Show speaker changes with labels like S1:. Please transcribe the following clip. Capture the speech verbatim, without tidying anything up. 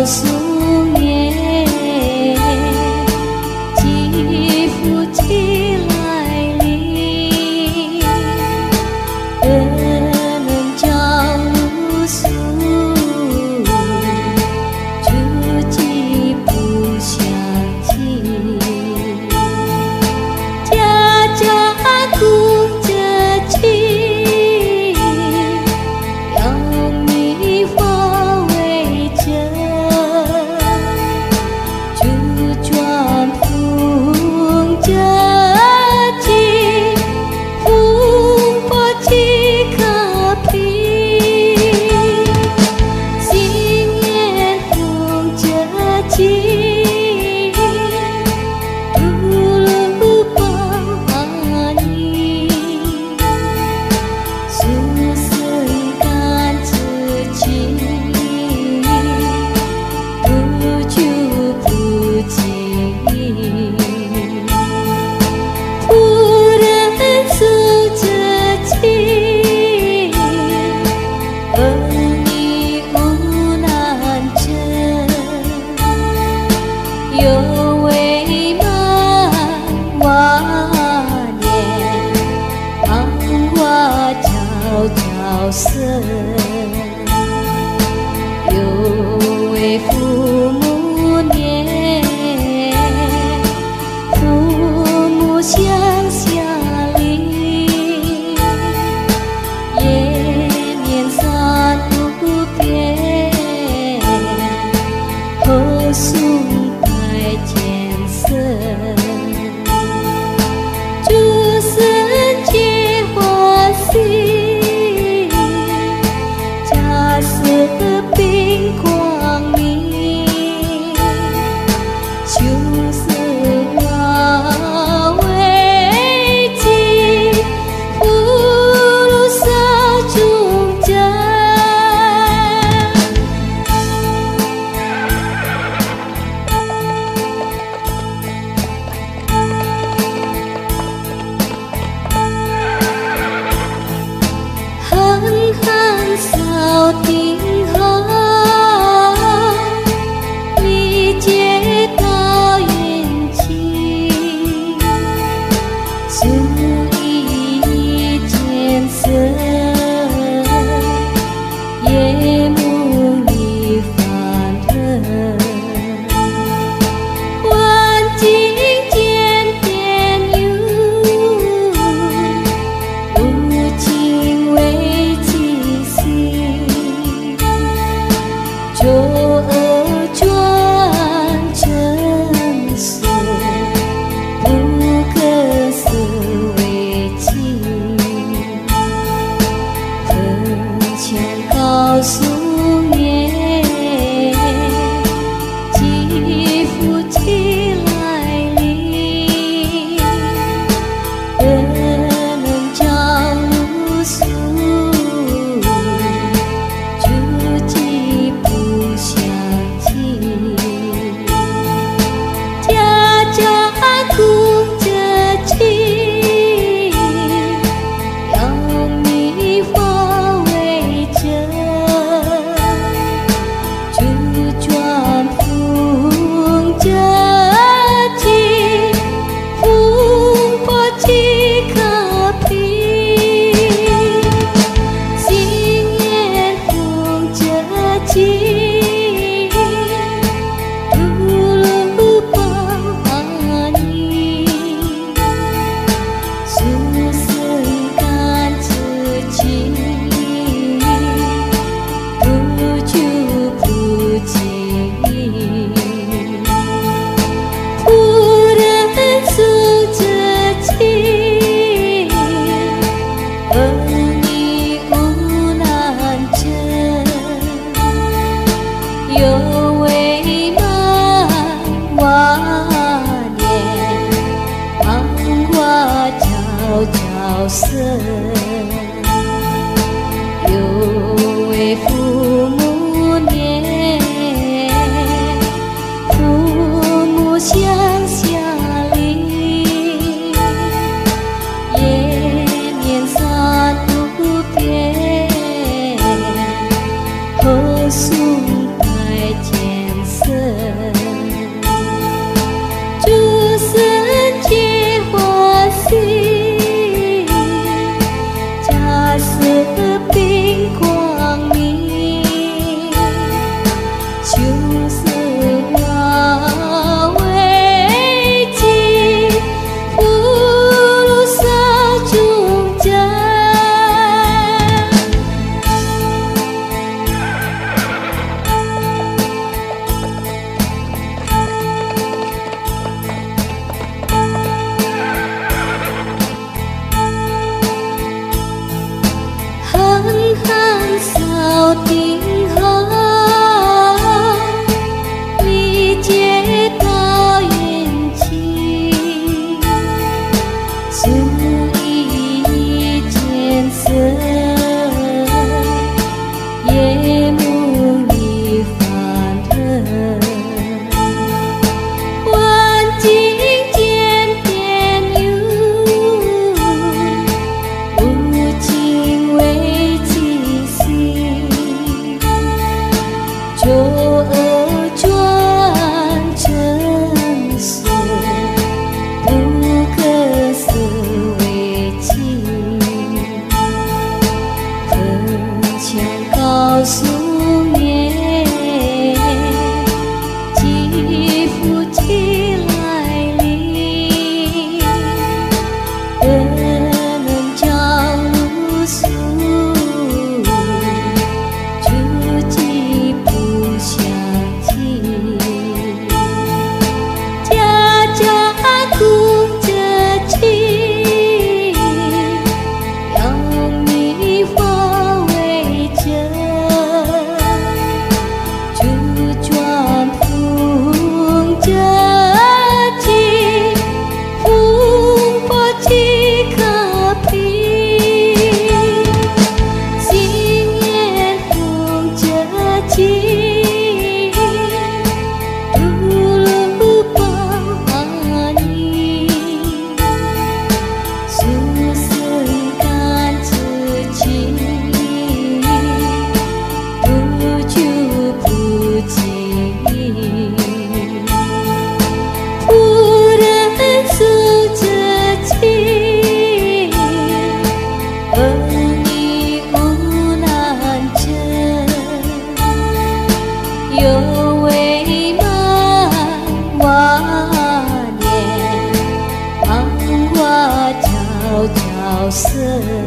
S1: 数年，几夫妻来临，人们将露宿，足迹不相近，家家顾着亲，要米花为证，朱庄风着急，风波几可平，新年风着急，嘟噜把你，苏生甘之情，不久不尽，夫人诉着情，儿女无难争，有为满万年，芳华悄悄生，有为父母年，父母乡下邻，延绵三不变，后宋代艰深，诸生皆欢喜，家舍并光明，秋色化为金，福禄寿中贞。狠狠扫定后，历劫到云际，素衣见色，夜幕已翻腾，万境渐变有，无尽为几心，左耳转成色，不可思为情，铿锵告诉年，几夫妻来临，人们将露宿，足迹不相近，家家顾着亲，要米花为证，朱庄风着急，风波几可平，新年风着急，嘟噜把你，苏生甘之情，不久不尽，夫人诉着情，儿女无难争，有为满万年，芳华悄悄生，有为父母年，父母乡下邻，延绵三不变，后宋代艰素年，吉福气来临，人朝如素，足迹不相近，家家顾着亲，要米花为证，朱庄풍着金，풍波几颗皮，新年풍着金，嘟噜把你，苏生甘之情，不久不尽，仆人诉着情，儿女无难成，有为满万年，芳华悄悄生。